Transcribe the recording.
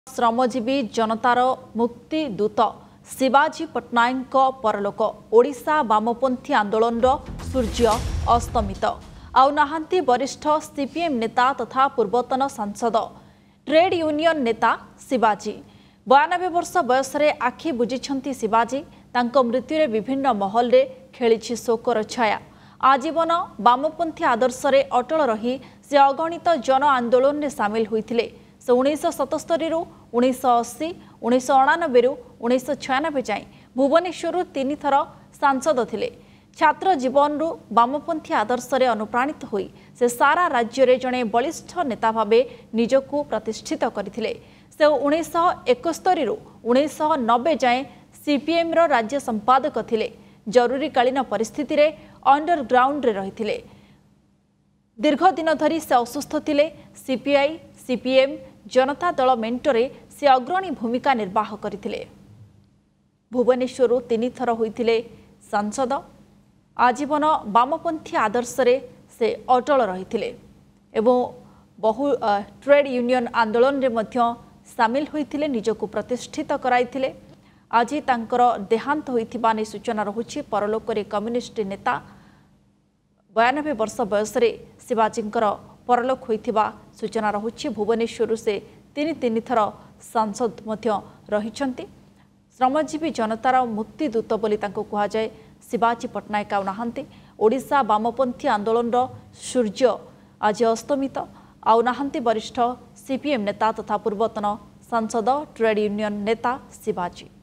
श्रमजीवी जनतार मुक्ति दूत शिवाजी पट्टनायक परलोक ओडिशा वामपंथी आंदोलन सूर्य अस्तमित आउ नाहांती वरिष्ठ सीपीएम नेता तथा पूर्वतन सांसद ट्रेड यूनियन नेता शिवाजी 92 वर्ष बयस आखि बुझिछंती शिवाजी तांको मृत्युरे विभिन्न महल रे खेलिछि शोकर छाया। आजीवन वामपंथी आदर्श रे अटल रही से अगणित जन आंदोलन में सामिल होइथिले। से 1977 रु 1980 1999 रु 1996 जाए भुवनेश्वर 3 थर सांसद थिले। छात्र जीवन रु वामपंथी आदर्श रे अनुप्राणित होई से सारा राज्य रे जणे बलिष्ठ नेता भाबे निजकु प्रतिष्ठित करथिले। से 1971 रु 1990 जाए सीपीएम रो राज्य संपादक थिले। जरूरीकालीन परिस्थिति रे अंडरग्राउंड रे रहिथिले। दीर्घ दिन धरी से असुस्थ थिले। सीपीआई सीपीएम जनता दल मेंटरे से अग्रणी भूमिका निर्वाह करथिले। भुवनेश्वर 3 थर होइथिले सांसद। आजीवन वामपंथी आदर्श रे से अटल रहिथिले एवं बहु ट्रेड यूनियन आंदोलन रे मध्य सामिल होइथिले। निजको प्रतिष्ठित कराइथिले। आज तांकर देहांत होइथिबा नै सूचना रहुछि। परलोक रे कम्युनिस्ट नेता 92 वर्ष बयस रे शिवाजींकर परलोक होइथिबा सूचना रहुछि। भुवनेश्वर से 3 थर सांसद मध्य रहिछंती। श्रमजीवी जनतार मुक्ति दूत बोली तांको कुहा जाय। शिवाजी पट्टनायक आउ नाहांती। ओडिशा वामपंथी आंदोलन सूर्य आज अस्तमित आउ नाहांती वरिष्ठ सीपीएम नेता तथा पूर्वतन सांसद ट्रेड यूनियन नेता शिवाजी।